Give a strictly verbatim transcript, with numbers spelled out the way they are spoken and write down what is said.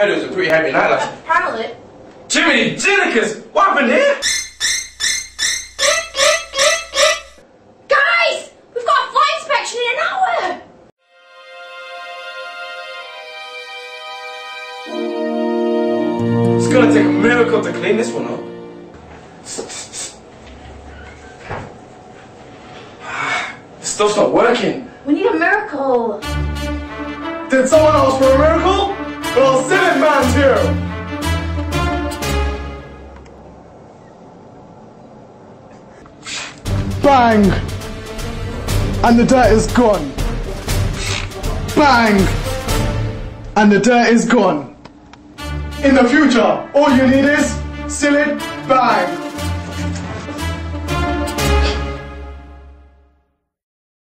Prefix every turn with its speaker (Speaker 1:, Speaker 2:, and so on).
Speaker 1: heard it was a pretty heavy night last night.
Speaker 2: Apparently.
Speaker 1: Jiminy Jinnikers! What happened here?
Speaker 2: Guys! We've got a flight inspection in an hour!
Speaker 1: It's gonna take a miracle to clean this one up. This stuff's not working.
Speaker 2: We need a miracle.
Speaker 3: Did someone ask for a miracle? Well, Cilit Bang's here. Bang! And the dirt is gone. Bang! And the dirt is gone. In the future, all you need is Cilit Bang.